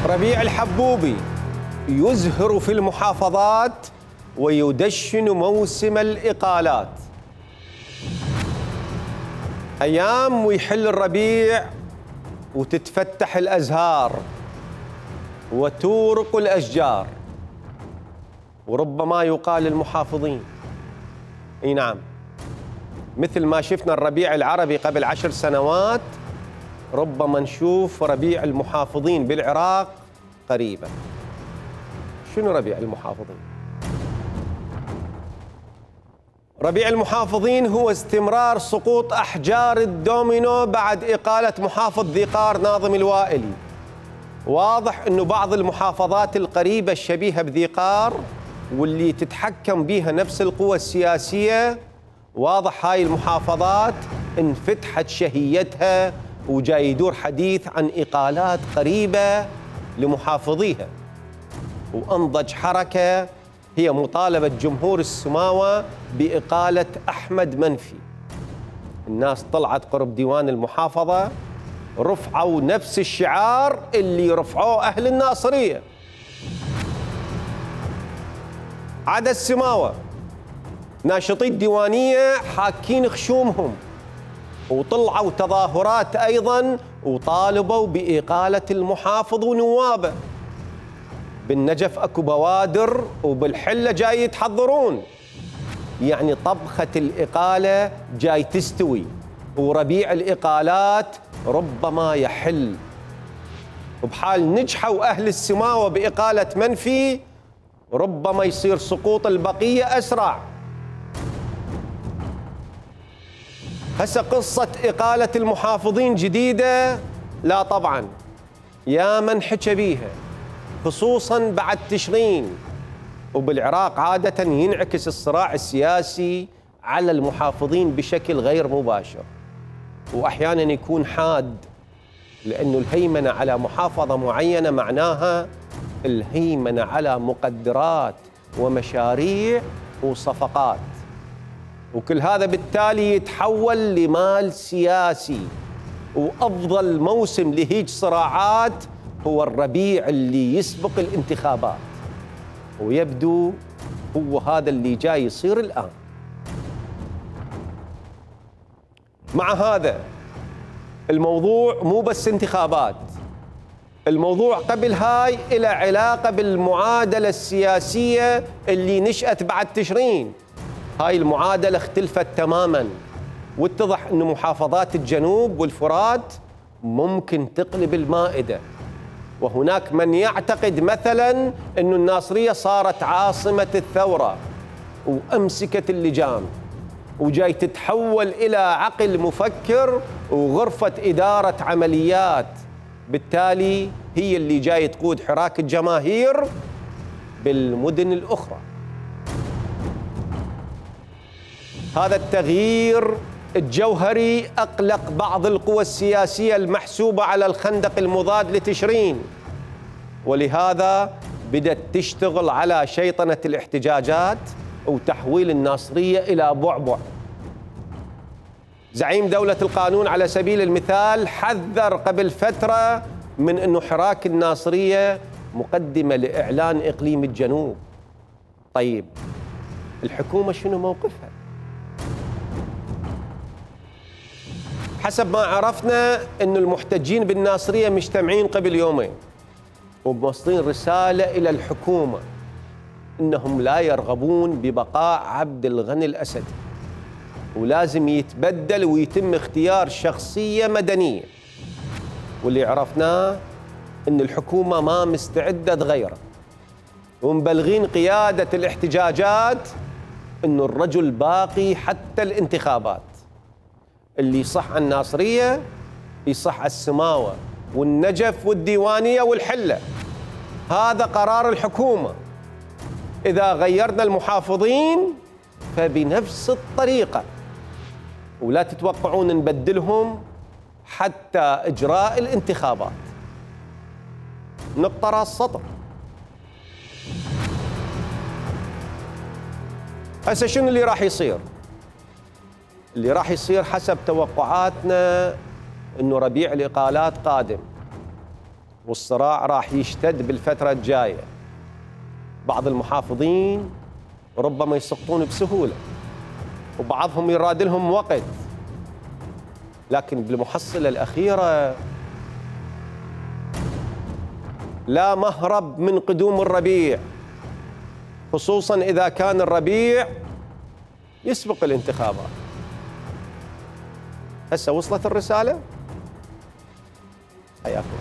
ربيع الحبوبي يزهر في المحافظات ويدشن موسم الإقالات. أيام ويحل الربيع وتتفتح الأزهار وتورق الأشجار، وربما يقال للمحافظين اي نعم، مثل ما شفنا الربيع العربي قبل 10 سنوات، ربما نشوف ربيع المحافظين بالعراق قريبا. شنو ربيع المحافظين؟ ربيع المحافظين هو استمرار سقوط أحجار الدومينو بعد إقالة محافظ ذي قار ناظم الوائلي. واضح أنه بعض المحافظات القريبة الشبيهة بذي قار واللي تتحكم بها نفس القوى السياسية، واضح هاي المحافظات انفتحت شهيتها وجاي يدور حديث عن إقالات قريبة لمحافظيها. وأنضج حركة هي مطالبة جمهور السماوة بإقالة أحمد منفي. الناس طلعت قرب ديوان المحافظة، رفعوا نفس الشعار اللي رفعوه أهل الناصرية. عدا السماوة ناشطي الديوانية حاكين خشومهم، وطلعوا تظاهرات أيضا وطالبوا بإقالة المحافظ ونوابه. بالنجف أكو بوادر وبالحلة جاي يتحضرون، يعني طبخة الإقالة جاي تستوي، وربيع الإقالات ربما يحل. وبحال نجحوا أهل السماوة بإقالة منفي، ربما يصير سقوط البقية أسرع. هسه قصة إقالة المحافظين جديدة؟ لا طبعا، يا من حكى بيها خصوصا بعد تشرين. وبالعراق عادة ينعكس الصراع السياسي على المحافظين بشكل غير مباشر، وأحيانا يكون حاد، لأنه الهيمنة على محافظة معينة معناها الهيمنة على مقدرات ومشاريع وصفقات، وكل هذا بالتالي يتحول لمال سياسي. وأفضل موسم لهيج صراعات هو الربيع اللي يسبق الانتخابات، ويبدو هو هذا اللي جاي يصير الآن. مع هذا الموضوع مو بس انتخابات، الموضوع قبل هاي إلى علاقة بالمعادلة السياسية اللي نشأت بعد تشرين. هاي المعادلة اختلفت تماما، واتضح أن محافظات الجنوب والفرات ممكن تقلب المائدة. وهناك من يعتقد مثلا أن الناصرية صارت عاصمة الثورة وأمسكت اللجام، وجاي تتحول إلى عقل مفكر وغرفة إدارة عمليات، بالتالي هي اللي جاي تقود حراك الجماهير بالمدن الأخرى. هذا التغيير الجوهري أقلق بعض القوى السياسية المحسوبة على الخندق المضاد لتشرين، ولهذا بدأت تشتغل على شيطنة الاحتجاجات وتحويل الناصرية إلى بعبع. زعيم دولة القانون على سبيل المثال حذر قبل فترة من أنه حراك الناصرية مقدمة لإعلان إقليم الجنوب. طيب الحكومة شنو موقفها؟ حسب ما عرفنا أن المحتجين بالناصرية مجتمعين قبل يومين وموصلين رسالة إلى الحكومة أنهم لا يرغبون ببقاء عبد الغني الأسدي، ولازم يتبدل ويتم اختيار شخصية مدنية. واللي عرفناه أن الحكومة ما مستعدة تغيره، ومبلغين قيادة الاحتجاجات أن الرجل باقي حتى الانتخابات. اللي يصح على الناصرية يصح على السماوة والنجف والديوانية والحلة. هذا قرار الحكومة. إذا غيرنا المحافظين فبنفس الطريقة، ولا تتوقعون نبدلهم حتى إجراء الانتخابات. نقطة راس سطر. هسه شنو اللي راح يصير؟ اللي راح يصير حسب توقعاتنا انه ربيع الإقالات قادم، والصراع راح يشتد بالفترة الجاية. بعض المحافظين ربما يسقطون بسهولة، وبعضهم يراد لهم وقت، لكن بالمحصلة الأخيرة لا مهرب من قدوم الربيع، خصوصا إذا كان الربيع يسبق الانتخابات. هسه وصلت الرسالة؟ حياكم.